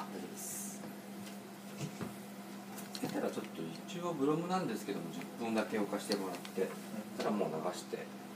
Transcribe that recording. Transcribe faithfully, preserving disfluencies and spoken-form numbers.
大丈夫です。そしたらちょっと一応ブログなんですけどもじゅっぷんだけ置かしてもらって、そしたらもう流して。